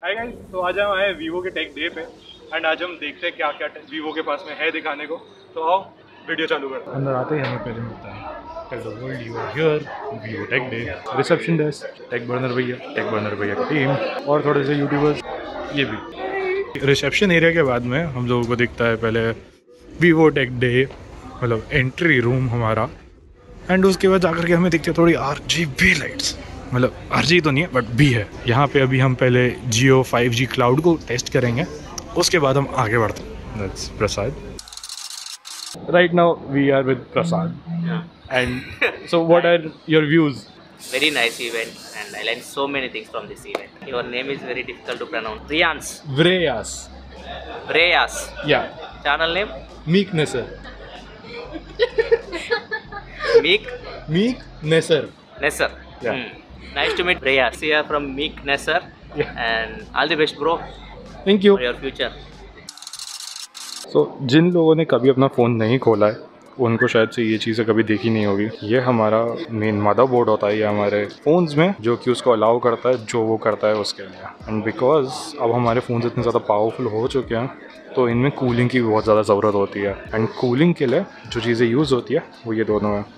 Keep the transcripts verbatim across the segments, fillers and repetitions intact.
Hi guys, तो आज हम आए वीवो के टेक डे पे एंड आज हम देखते हैं क्या क्या वीवो के पास में है दिखाने को। तो आओ वीडियो चालू करते हैं। अंदर आते ही हमें पहले मिलता है tell the world you are here Vivo tech day, reception desk, Tech Burner भैया, टेक बर्नर भैया की टीम और थोड़े से यूट्यूबर्स। ये भी रिसेप्शन एरिया के बाद में हम लोगों को दिखता है पहले वीवो टेक डे, मतलब एंट्री रूम हमारा, एंड उसके बाद जाकर के हमें दिखती है थोड़ी आर जी बी लाइट्स, मतलब आरजी तो नहीं है बट भी है यहाँ पे। अभी हम पहले जियो फाइव जी क्लाउड को टेस्ट करेंगे, उसके बाद हम आगे बढ़ते हैं। That's Prasad. Right now we are with Prasad. Yeah. And so what are your views? Very nice event and I learned so many things from this event. Your name is very difficult to pronounce. Rians. Vreyas. Breyas. Yeah. Channel name? Meek Nesser. Meek? Meek Nesser. Nesser. Yeah. Hmm. Nice to meet Breyas. Here from Meek Nesser. Yeah. And all the best bro. Thank you. For your future. So जिन लोगों ने कभी अपना phone नहीं खोला है उनको शायद से ये चीज़ें कभी देखी नहीं होगी। ये हमारा मेन मदरबोर्ड होता है ये हमारे फ़ोन्स में, जो कि उसको अलाउ करता है जो वो करता है उसके लिए। एंड बिकॉज अब हमारे फ़ोन्स इतने ज़्यादा पावरफुल हो चुके हैं तो इनमें कूलिंग की बहुत ज़्यादा ज़रूरत होती है। एंड कूलिंग के लिए जो चीज़ें यूज़ होती है वो ये दोनों हैं।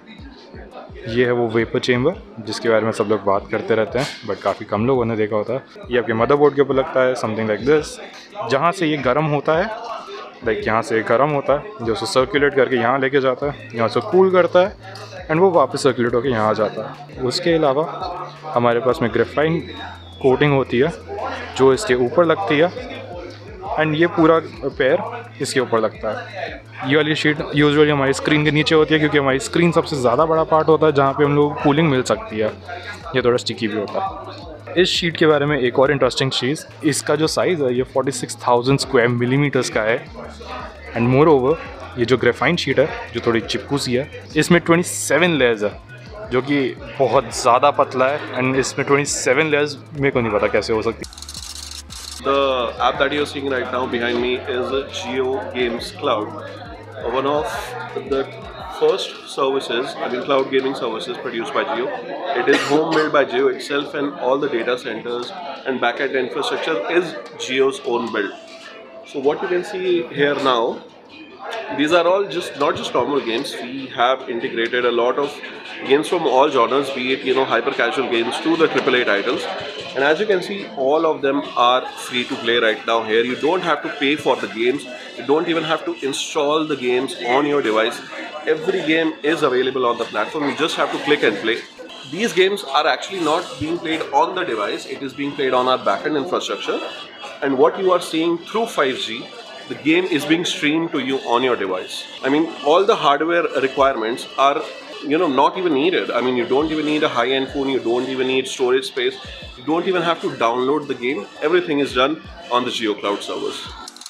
ये है वो वेपर चेम्बर जिसके बारे में सब लोग बात करते रहते हैं बट काफ़ी कम लोगों ने देखा होता है। ये आपके मदरबोर्ड के ऊपर लगता है, समथिंग लाइक दिस, जहाँ से ये गर्म होता है, लाइक यहाँ से गर्म होता है जो उसको सर्कुलेट करके यहाँ लेके जाता है, यहाँ से कूल करता है एंड वो वापस सर्कुलेट होकर यहाँ आ जाता है। उसके अलावा हमारे पास में ग्रेफाइन कोटिंग होती है जो इसके ऊपर लगती है एंड ये पूरा पैर इसके ऊपर लगता है। ये वाली शीट यूजुअली हमारी स्क्रीन के नीचे होती है क्योंकि हमारी स्क्रीन सबसे ज़्यादा बड़ा पार्ट होता है जहाँ पे हम लोग को कूलिंग मिल सकती है। ये थोड़ा स्टिकी भी होता है। इस शीट के बारे में एक और इंटरेस्टिंग चीज़, इसका जो साइज़ है ये forty six thousand square millimetres का है। एंड मोर ओवर ये जो ग्रेफाइन शीट है जो थोड़ी चिपकू सी है, इसमें ट्वेंटी सेवन लेयर्स है जो कि बहुत ज़्यादा पतला है। एंड इसमें ट्वेंटी सेवन लेयर्स मेरे को नहीं पता कैसे हो सकती। The app that you're seeing right now behind me is Jio Games Cloud, one of the first services, I mean cloud gaming services produced by Jio. It is home built by Jio itself and all the data centers and backend infrastructure is Jio's own build. So what you can see here now, these are all just not just normal games. We have integrated a lot of games from all genres, be it you know hyper casual games to the triple A titles. And as you can see, all of them are free to play right now here. You don't have to pay for the games. You don't even have to install the games on your device. Every game is available on the platform. You just have to click and play. These games are actually not being played on the device. It is being played on our backend infrastructure. And what you are seeing through five G, the game is being streamed to you on your device. I mean, all the hardware requirements are you know not even needed. I mean, you don't even need a high-end phone. You don't even need storage space. You don't even have to download the game. Everything is done on the Jio Cloud servers.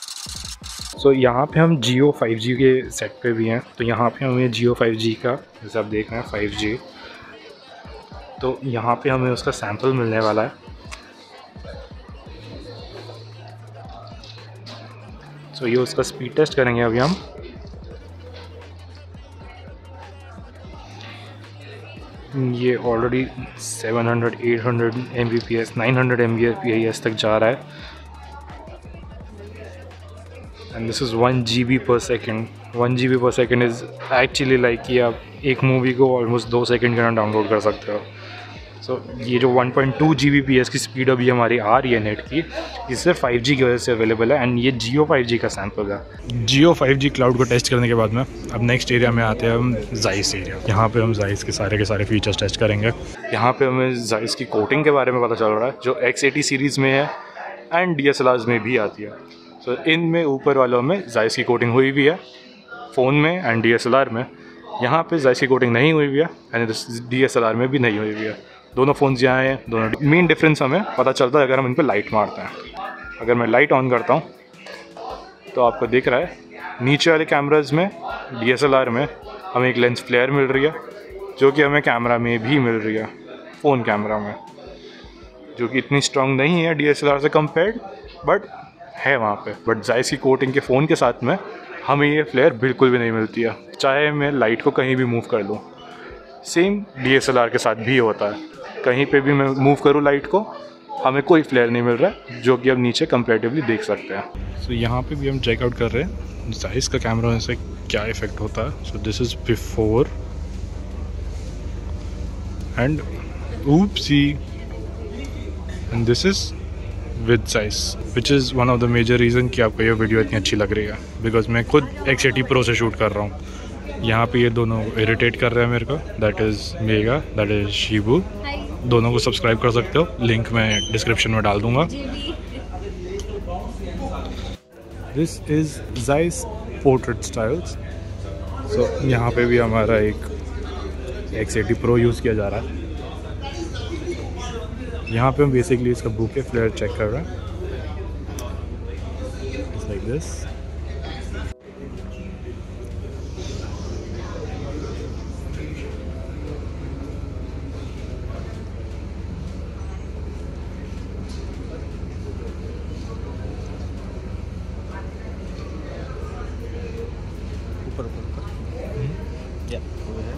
So यहाँ पे हम जियो five जी के set पे भी हैं। तो यहाँ पे हमें जियो फाइव जी का, जैसे आप देख रहे हैं फाइव जी, तो यहाँ पे हमें उसका सैंपल मिलने वाला है। तो ये उसका स्पीड टेस्ट करेंगे अभी हम। ये already seven hundred, eight hundred M B P S, nine hundred M B P S तक जा रहा है। And this is one G B per second. One G B per second is actually like कि आप एक movie को almost दो second के अंदर डाउनलोड कर सकते हो। सो so, ये जो one point two G B P S की स्पीड अभी हमारी आ रही है नेट की, इससे फाइव जी की वजह से अवेलेबल है। एंड ये जियो फाइव जी का सैंपल है। जियो फाइव जी क्लाउड को टेस्ट करने के बाद में अब नेक्स्ट एरिया में आते हैं हम जाइस एरिया। यहाँ पे हम जाइस के सारे के सारे फीचर्स टेस्ट करेंगे। यहाँ पे हमें जाइस की कोटिंग के बारे में पता चल रहा है जो एक्स एटी सीरीज़ में है and D S L Rs में भी आती है। सो so, इनमें ऊपर वालों में जाइस की कोटिंग हुई भी है, फ़ोन में and D S L R में। यहाँ पे जाइस की कोटिंग नहीं हुई हुई है and D S L R में भी नहीं हुई हुई है। दोनों फ़ोन्स यहाँ हैं, दोनों मेन डिफरेंस हमें पता चलता है अगर हम इन पर लाइट मारते हैं। अगर मैं लाइट ऑन करता हूँ तो आपको दिख रहा है नीचे वाले कैमराज में, डी एस एल आर में हमें एक लेंस फ्लेयर मिल रही है जो कि हमें कैमरा में भी मिल रही है, फ़ोन कैमरा में, जो कि इतनी स्ट्रॉन्ग नहीं है डी एस एल आर से कंपेयर्ड बट है वहाँ पे। बट जाइस की कोटिंग के फ़ोन के साथ में हमें ये फ्लेयर बिल्कुल भी नहीं मिलती है, चाहे मैं लाइट को कहीं भी मूव कर लूँ। Same D S L R के साथ भी होता है, कहीं पे भी मैं मूव करूँ लाइट को हमें कोई फ्लेयर नहीं मिल रहा है, जो कि अब नीचे कंपैरेटिवली देख सकते हैं। सो so, यहाँ पे भी हम चेकआउट कर रहे हैं जाइस का कैमरा से क्या इफ़ेक्ट होता है। So this is before and oopsie and this is with Zeiss, which is one of the major reason कि आपको ये वीडियो इतनी अच्छी लग रही है, बिकॉज मैं खुद एक्स एटी प्रो से शूट कर रहा हूँ। यहाँ पे ये दोनों इरिटेट कर रहे हैं मेरे को, that is Mega, that is Shibu. दोनों को सब्सक्राइब कर सकते हो, लिंक मैं डिस्क्रिप्शन में डाल दूँगा। This is Zeiss portrait styles. So यहाँ पे भी हमारा एक एक्स एटी प्रो यूज़ किया जा रहा है। यहाँ पे हम बेसिकली इसका बुके फ्लेयर चेक कर रहे हैं, लाइक दिस। ऊपर ऊपर ऊपर या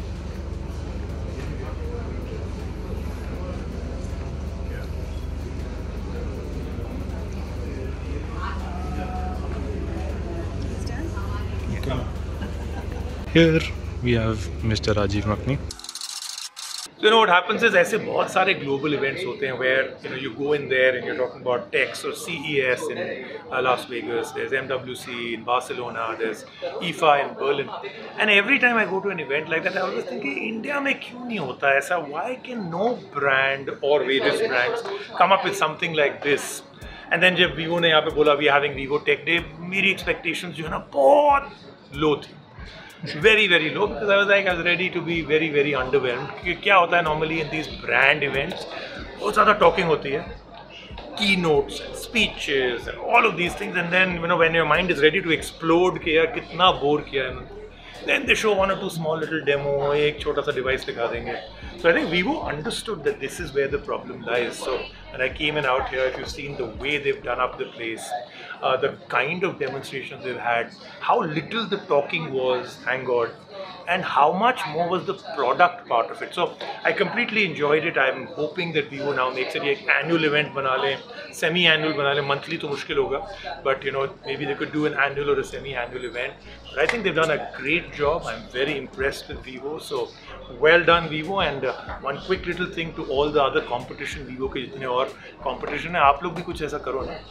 Here we have Mister Rajiv Makni. So you know what happens is ऐसे बहुत सारे global events होते हैं where you know you go in there and you're talking about Tex or C E S in uh, Las Vegas, there's M W C in Barcelona, there's I F A in Berlin, and every time I go to an event like that I always think कि India में क्यों नहीं होता ऐसा? Why can no brand or various brands come up with something like this? And then जब Vivo ने यहाँ पे बोला we are having Vivo Tech Day, मेरी expectations जो है ना बहुत low थी, very very low, because I was like I was ready to be very very underwhelmed. क्योंकि क्या होता है normally in these brand events, बहुत ज़्यादा talking होती है, keynotes and speeches and all of these things, and then you know when your mind is ready to explode कि यार कितना bore किया है, then they show one or two small little demo, एक छोटा सा device दिखा देंगे. So I think Vivo understood that this is where the problem lies. So when I came in out here, if you've seen the way they've done up the place, uh, the kind of demonstrations they've had, how little the talking was, thank God, and how much more was the product part of it. So I completely enjoyed it. I'm hoping that Vivo now makes it एक annual event बना ले, semi-annual बना ले, monthly तो मुश्किल होगा, but you know maybe they could do an annual or a semi-annual event. But I think they've done a great job. I'm very impressed with Vivo. So well done Vivo. And uh, one quick little thing to all the other competition, Vivo के जितने और competition है, आप लोग भी कुछ ऐसा करो ना.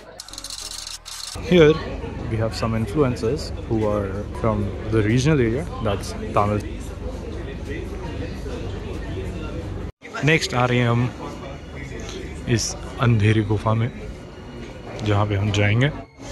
Here we have some influencers who are from the regional area, that's Tamil. Next आ रहे हैं हम इस अंधेरी गुफा में, जहाँ पे हम जाएंगे।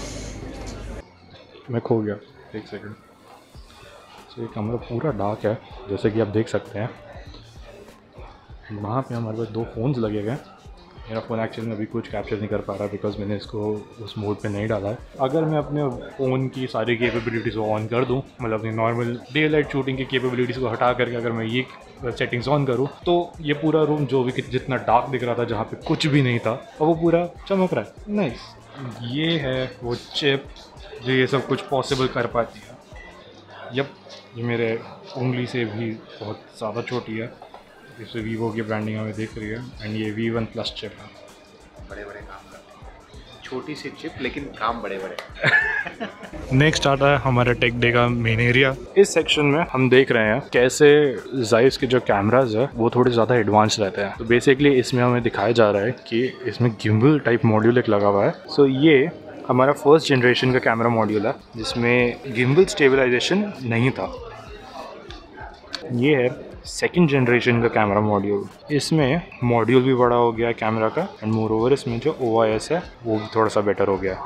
मैं खो गया, एक सेकंड। तो ये कमरा पूरा डार्क है, जैसे कि आप देख सकते हैं। वहाँ पे हमारे पास दो फ़ोन्स लगे हुए हैं। मेरा फ़ोन एक्चुअली में अभी कुछ कैप्चर नहीं कर पा रहा बिकॉज मैंने इसको उस मोड पे नहीं डाला है। अगर मैं अपने फ़ोन की सारी कैपेबिलिटीज़ को ऑन कर दूं, मतलब अपनी नॉर्मल डे लाइट शूटिंग की कैपेबिलिटीज़ को हटा करके अगर मैं ये सेटिंग्स ऑन करूं, तो ये पूरा रूम जो भी जितना डार्क दिख रहा था, जहाँ पे कुछ भी नहीं था, और वो पूरा चमक रहा है। नाइस, ये है वो चिप जो ये सब कुछ पॉसिबल कर पाती है। यप, ये मेरे उंगली से भी बहुत ज़्यादा छोटी है। इससे वीवो की ब्रांडिंग हमें दिख रही है, एंड ये वी वन प्लस चिप है। बड़े बड़े काम करते हैं, छोटी सी चिप लेकिन काम बड़े बड़े। नेक्स्ट आता है हमारे टेक डे का मेन एरिया। इस सेक्शन में हम देख रहे हैं कैसे Zeiss के जो कैमराज है वो थोड़े ज़्यादा एडवांस रहते हैं। तो बेसिकली इसमें हमें दिखाया जा रहा है कि इसमें गिम्बल टाइप मॉड्यूल एक लगा हुआ है। सो so, ये हमारा फर्स्ट जनरेशन का कैमरा मॉड्यूल है जिसमें गिम्बल स्टेबलाइजेशन नहीं था। ये है सेकंड जनरेशन का कैमरा मॉड्यूल। इसमें मॉड्यूल भी बड़ा हो गया है कैमरा का, एंड मोर ओवर इसमें जो ओ आई एस है वो भी थोड़ा सा बेटर हो गया।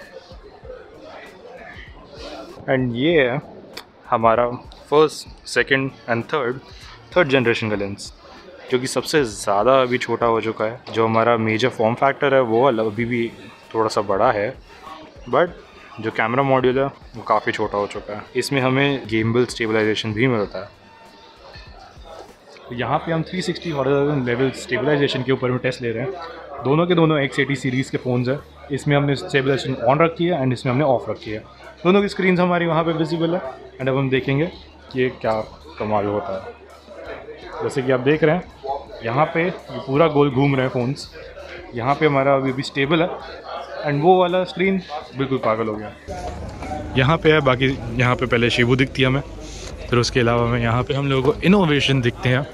एंड ये है हमारा first, second and third third generation का लेंस, जो कि सबसे ज़्यादा अभी छोटा हो चुका है। जो हमारा मेजर फॉर्म फैक्टर है वो अभी भी थोड़ा सा बड़ा है, बट जो कैमरा मॉड्यूल है वो काफ़ी छोटा हो चुका है। इसमें हमें गिम्बल स्टेबलाइजेशन भी मिलता है। तो यहाँ पे हम three sixty horizontal level stabilisation के ऊपर में टेस्ट ले रहे हैं। दोनों के दोनों एक्स एटी सीरीज़ के फ़ोन्स हैं। इसमें हमने स्टेबलाइजेशन ऑन रखी है एंड इसमें हमने ऑफ रखी है। दोनों की स्क्रीन्स हमारी वहाँ पे विजिबल है, एंड अब हम देखेंगे कि ये क्या कमाल होता है। जैसे कि आप देख रहे हैं यहाँ पे ये पूरा गोल घूम रहे हैं फ़ोन्स, यहाँ पे हमारा अभी भी स्टेबल है एंड वो वाला स्क्रीन बिल्कुल पागल हो गया। यहाँ पे है बाकी, यहाँ पे पहले शिबू दिखती है हमें, फिर उसके अलावा में यहाँ पे हम लोगों को इनोवेशन दिखते हैं।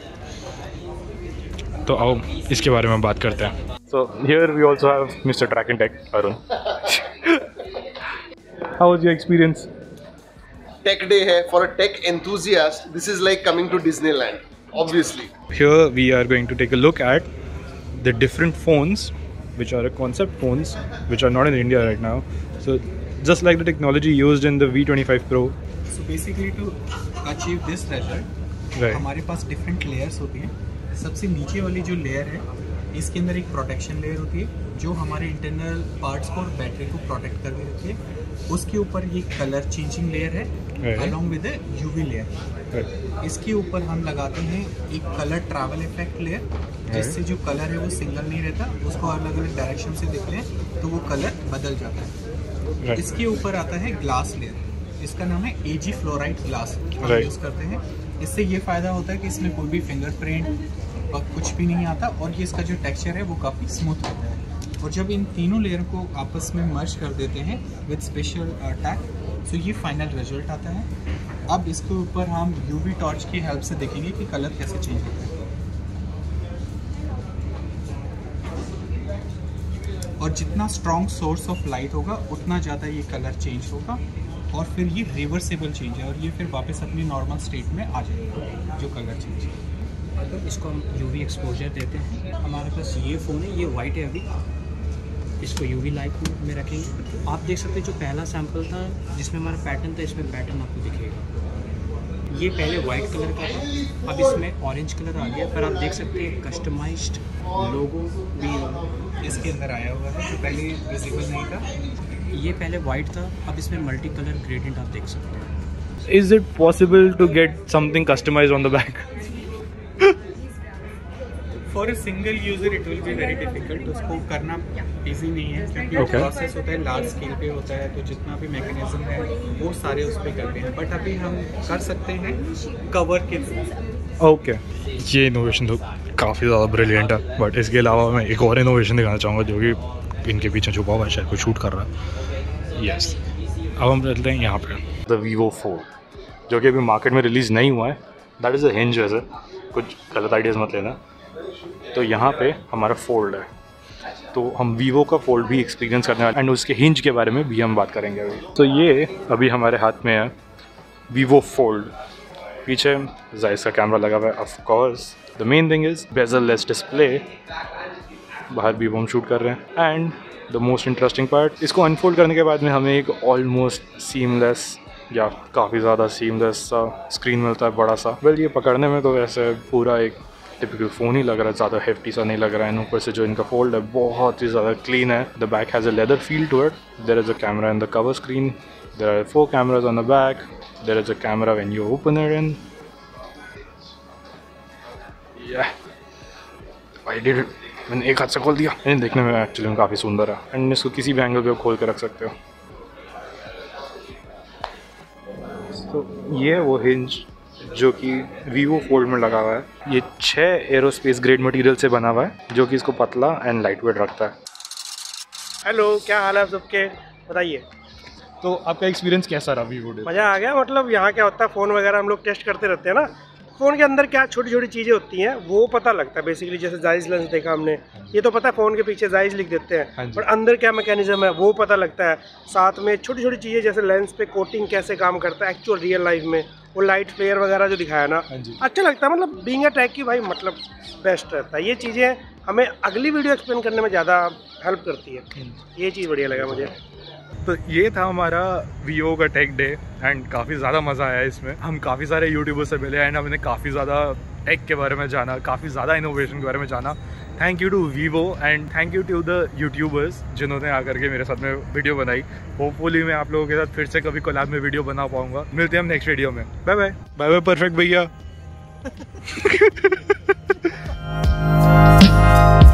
तो आओ इसके बारे में बात करते हैं। So here we also have mister track and tech Arun. How was your experience? Tech day है for a tech enthusiast. This is like coming to Disneyland, obviously. Here we are going to take a look at the different phones, which are concept phones, which are not in India right now. So just like the technology used in the V twenty-five Pro. So basically to achieve this result, right. हमारे पास different layers होती हैं। सबसे नीचे वाली जो layer है, इसके अंदर एक प्रोटेक्शन लेयर होती है जो हमारे इंटरनल पार्ट्स को और बैटरी को प्रोटेक्ट करके रखती है। उसके ऊपर ये कलर चेंजिंग लेयर है अलॉन्ग विद यूवी लेयर। इसके ऊपर हम लगाते हैं एक कलर ट्रैवल इफेक्ट लेयर, जिससे जो कलर है वो सिंगल नहीं रहता, उसको अलग अलग डायरेक्शन से देखते हैं तो वो कलर बदल जाता है। इसके ऊपर आता है ग्लास लेयर, इसका नाम है एजी फ्लोराइड ग्लास, हम यूज़ करते हैं। इससे ये फ़ायदा होता है कि इसमें कोई भी फिंगरप्रिंट और कुछ भी नहीं आता और ये इसका जो टेक्सचर है वो काफ़ी स्मूथ होता है। और जब इन तीनों लेयर को आपस में मर्ज कर देते हैं विद स्पेशल टैग, तो ये फाइनल रिजल्ट आता है। अब इसके ऊपर हम यूवी टॉर्च की हेल्प से देखेंगे कि कलर कैसे चेंज होता है। और जितना स्ट्रॉन्ग सोर्स ऑफ लाइट होगा उतना ज़्यादा ये कलर चेंज होगा और फिर ये रिवर्सेबल चेंज है और ये फिर वापस अपनी नॉर्मल स्टेट में आ जाएगा जो कलर चेंज है। अगर इसको हम यूवी एक्सपोजर देते हैं, हमारे पास ये फ़ोन है, ये वाइट है अभी, इसको यूवी लाइट में रखेंगे। आप देख सकते हैं जो पहला सैंपल था जिसमें हमारा पैटर्न था, इसमें पैटर्न आपको दिखेगा। ये पहले वाइट कलर का था, अब इसमें ऑरेंज कलर आ गया, पर आप देख सकते हैं कस्टमाइज्ड लोगो भी इसके अंदर आया हुआ है जो पहले विजिबल नहीं था। ये पहले वाइट था, अब इसमें मल्टी कलर ग्रेडियंट आप देख सकते हैं। Is it possible to get something customized on the back? For a single user it will be very difficult, उसको करना इजी नहीं है क्योंकि okay. प्रोसेस होता है लार्ज स्केल पे होता है, तो जितना भी मैकेनिज्म है वो सारे उस पर करते हैं। बट अभी हम कर सकते हैं कवर के थ्रू। ओके, ये इनोवेशन तो काफ़ी ज़्यादा ब्रिलियंट है, बट इसके अलावा मैं एक और इनोवेशन दिखाना चाहूँगा जो कि इनके पीछे छुपा हुआ है, शायद कोई शूट कर रहा है। यस, अब हम चलते हैं यहाँ पे द वीवो फोर, जो कि अभी मार्केट में रिलीज़ नहीं हुआ है। दैट इज़ अ हिंज, वैसे कुछ गलत आइडियाज़ मत लेना। तो यहाँ पे हमारा फोल्ड है, तो हम वीवो का फोल्ड भी एक्सपीरियंस करने वाले एंड उसके हिंज के बारे में भी हम बात करेंगे अभी। तो ये अभी हमारे हाथ में है वीवो फोल्ड। पीछे जायज़ का कैमरा लगा हुआ है, of course the main thing is bezel less display. बाहर वीवो हम शूट कर रहे हैं and the most interesting part, इसको अनफोल्ड करने के बाद में हमें एक ऑलमोस्ट सीमलेस या काफ़ी ज़्यादा सीमलेस सा स्क्रीन मिलता है, बड़ा सा। वेल, ये पकड़ने में तो वैसे पूरा एक टिपिकल फ़ोन ही लग रहा है, ज़्यादा हेफ्टी सा नहीं लग रहा है। ऊपर से जो इनका फोल्ड है बहुत ही ज़्यादा क्लीन है। The back has a leather feel to it. There is a camera in the cover screen, there are four cameras on the back, there is a camera when you open it in. Yeah I did it, मैंने एक हाथ से खोल दिया। इन्हें देखने में actually में काफ़ी सुंदर है एंड इसको किसी भी एंगल पे खोल के रख सकते हो। तो ये है वो हिंज जो कि वीवो फोल्ड में लगा हुआ है। ये छः एरोस्पेस ग्रेड मटेरियल से बना हुआ है जो कि इसको पतला एंड लाइट वेट रखता है। हेलो, क्या हाल है आप सबके, बताइए। तो आपका एक्सपीरियंस कैसा रहा वीवो डे? मज़ा आ गया। मतलब यहाँ क्या होता है, फ़ोन वगैरह हम लोग टेस्ट करते रहते हैं ना, फ़ोन के अंदर क्या छोटी छोटी चीज़ें होती हैं वो पता लगता है। बेसिकली जैसे जायज़ लेंस देखा हमने, ये तो पता है फ़ोन के पीछे जायज़ लिख देते हैं, पर अंदर क्या मैकेनिज्म है वो पता लगता है। साथ में छोटी छोटी चीज़ें जैसे लेंस पे कोटिंग कैसे काम करता है एक्चुअल रियल लाइफ में, वो लाइट फ्लेयर वगैरह जो दिखाया ना, अच्छा लगता है। मतलब बीइंग अ टेक की भाई मतलब बेस्ट रहता है। ये चीज़ें हमें अगली वीडियो एक्सप्लेन करने में ज़्यादा हेल्प करती है, ये चीज़ बढ़िया लगा मुझे। तो ये था हमारा वीवो का टेक डे एंड काफ़ी ज़्यादा मज़ा आया इसमें। हम काफ़ी सारे यूट्यूबर से मिले एंड हमने काफ़ी ज़्यादा टेक के बारे में जाना, काफ़ी ज़्यादा इनोवेशन के बारे में जाना। Thank you to Vivo and thank you to the YouTubers जिन्होंने आकर के मेरे साथ में वीडियो बनाई। होपफुली मैं आप लोगों के साथ फिर से कभी कोलैब में वीडियो बना पाऊँगा। मिलते हैं हम नेक्स्ट वीडियो में। Bye bye bye bye perfect भैया।